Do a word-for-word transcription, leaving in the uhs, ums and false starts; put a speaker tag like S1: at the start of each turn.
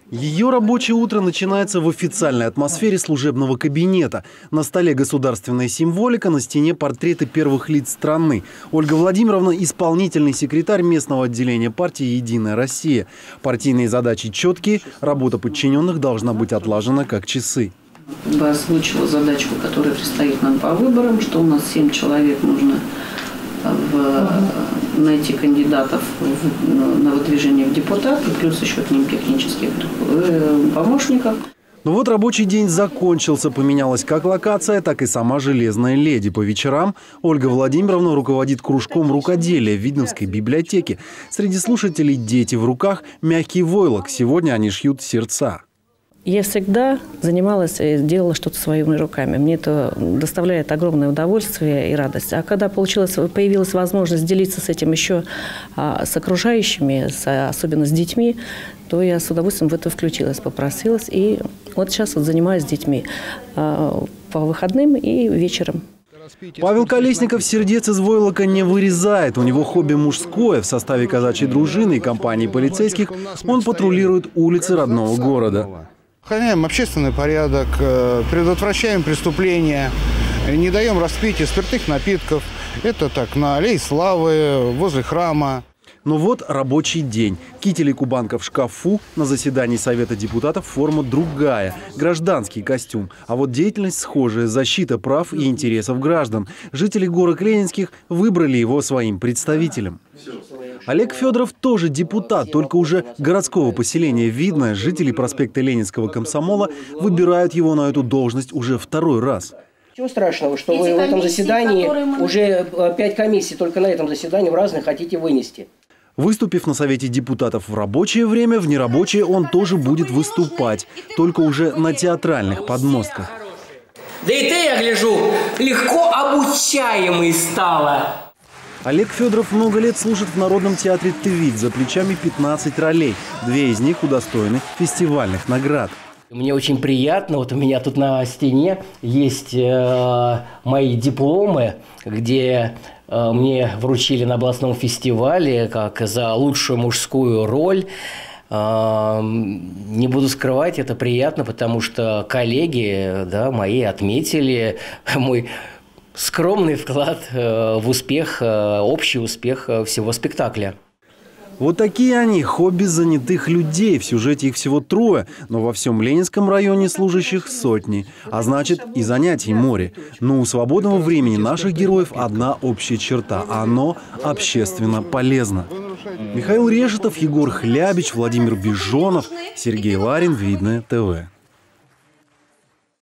S1: Ее рабочее утро начинается в официальной атмосфере служебного кабинета. На столе государственная символика, на стене портреты первых лиц страны. Ольга Владимировна – исполнительный секретарь местного отделения партии «Единая Россия». Партийные задачи четкие, работа подчиненных должна быть отлажена как часы.
S2: Я озвучила задачку, которая предстоит нам по выборам, что у нас семь человек нужно в, найти кандидатов в, на выдвижение в депутаты, плюс еще к ним технических помощников.
S1: Ну вот рабочий день закончился. Поменялась как локация, так и сама железная леди. По вечерам Ольга Владимировна руководит кружком рукоделия в Видновской библиотеке. Среди слушателей дети в руках, мягкий войлок. Сегодня они шьют сердца.
S3: Я всегда занималась и делала что-то своими руками. Мне это доставляет огромное удовольствие и радость. А когда получилось, появилась возможность делиться с этим еще а, с окружающими, с, особенно с детьми, то я с удовольствием в это включилась, попросилась. И вот сейчас вот занимаюсь с детьми а, по выходным и вечером.
S1: Павел Колесников сердец из войлока не вырезает. У него хобби мужское. В составе казачьей дружины и компании полицейских он патрулирует улицы родного города.
S4: Охраняем общественный порядок, предотвращаем преступления, не даем распития спиртных напитков. Это так на Аллее Славы, возле храма.
S1: Ну вот рабочий день. Китель и кубанка в шкафу. На заседании Совета депутатов форма другая. Гражданский костюм. А вот деятельность схожая. Защита прав и интересов граждан. Жители горок Ленинских выбрали его своим представителем. Олег Федоров тоже депутат, только уже городского поселения Видное. Жители проспекта Ленинского комсомола выбирают его на эту должность уже второй раз.
S5: Ничего страшного, что вы в этом заседании мы... уже пять комиссий только на этом заседании в разных хотите вынести.
S1: Выступив на Совете депутатов в рабочее время, в нерабочее он тоже будет выступать, только уже на театральных подмостках.
S6: Да и ты, я гляжу, легко обучаемый стала.
S1: Олег Федоров много лет служит в Народном театре «Твит». За плечами пятнадцать ролей. Две из них удостоены фестивальных наград.
S6: Мне очень приятно. Вот у меня тут на стене есть э, мои дипломы, где э, мне вручили на областном фестивале как за лучшую мужскую роль. Э, не буду скрывать, это приятно, потому что коллеги, да, мои отметили мой скромный вклад в успех, общий успех всего спектакля.
S1: Вот такие они, хобби занятых людей. В сюжете их всего трое, но во всем Ленинском районе служащих сотни. А значит, и занятий море. Но у свободного времени наших героев одна общая черта. Оно общественно полезно. Михаил Решетов, Егор Хлябич, Владимир Бежонов, Сергей Ларин, Видное ТВ.